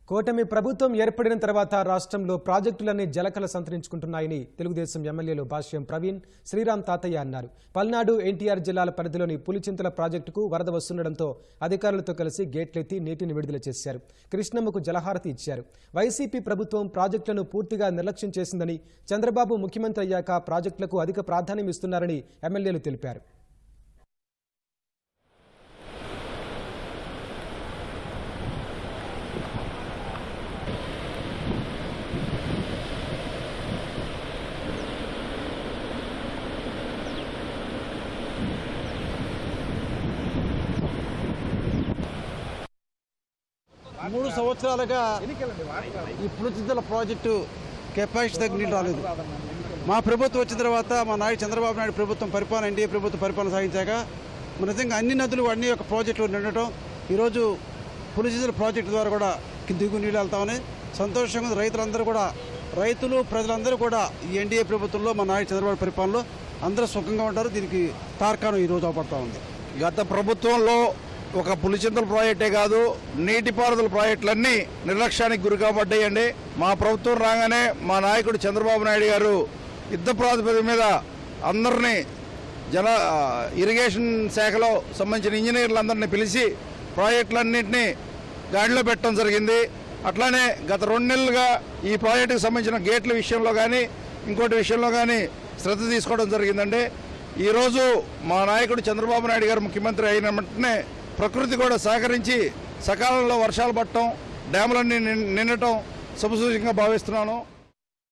కూటమి ప్రభుత్వం ఏర్పడిన తర్వాత రాష్ట్రంలో ప్రాజెక్టులన్నీ జలకల సంతరించుకుంటున్నాయని తెలుగుదేశం ఎమ్మెల్యేలు భాష్యం ప్రవీణ్, శ్రీరామ్ తాతయ్య అన్నారు. పల్నాడు, ఎన్టీఆర్ జిల్లాల పరిధిలోని పులిచింతల ప్రాజెక్టుకు వరద వస్తుండటంతో అధికారులతో కలిసి గేట్లెత్తి నీటిని విడుదల చేశారు. కృష్ణమ్మకు జలహారతి ఇచ్చారు. వైసీపీ ప్రభుత్వం ప్రాజెక్టులను పూర్తిగా నిర్లక్ష్యం చేసిందని, చంద్రబాబు ముఖ్యమంత్రి అయ్యాక ప్రాజెక్టులకు అధిక ప్రాధాన్యం ఇస్తున్నారని ఎమ్మెల్యేలు తెలిపారు. మూడు సంవత్సరాలుగా ఈ పులిచింతల ప్రాజెక్టు కెపాసిటీ తగ్గ నీళ్ళు రాలేదు. మా ప్రభుత్వం వచ్చిన తర్వాత మా నాయుడు చంద్రబాబు నాయుడు ప్రభుత్వం పరిపాలన, ఎన్డీఏ ప్రభుత్వం పరిపాలన సాగించాక నిజంగా అన్ని నదులు అన్ని యొక్క ప్రాజెక్టులు నిండటం, ఈరోజు పులిచింతల ప్రాజెక్టు ద్వారా కూడా దిగు నీళ్ళు వెళ్తామని సంతోషంగా రైతులందరూ కూడా, రైతులు ప్రజలందరూ కూడా ఈ ఎన్డీఏ ప్రభుత్వంలో మా నాయుడు చంద్రబాబు పరిపాలనలో అందరూ సుఖంగా ఉంటారు. దీనికి తార్కాణం ఈరోజు అవపడతా ఉంది. గత ప్రభుత్వంలో ఒక పులిచింతల ప్రాజెక్టే కాదు, నీటిపారుదల ప్రాజెక్టులన్నీ నిర్లక్ష్యానికి గురి కాబడ్డాయండి. మా ప్రభుత్వం రాగానే మా నాయకుడు చంద్రబాబు నాయుడు గారు యుద్ధ ప్రాతిపదిక మీద అందరినీ ఇరిగేషన్ శాఖలో సంబంధించిన ఇంజనీర్లందరినీ పిలిచి ప్రాజెక్టులన్నింటినీ గాడిలో పెట్టడం జరిగింది. అట్లానే గత 2 నెలలుగా ఈ ప్రాజెక్టుకు సంబంధించిన గేట్ల విషయంలో కానీ ఇంకోటి విషయంలో కానీ శ్రద్ధ తీసుకోవడం జరిగిందండి. ఈరోజు మా నాయకుడు చంద్రబాబు నాయుడు గారు ముఖ్యమంత్రి అయిన వెంటనే ప్రకృతి కూడా సహకరించి సకాలంలో వర్షాలు పడటం, డ్యాములన్నీ నిండటం శుభసూచకంగా భావిస్తున్నాను.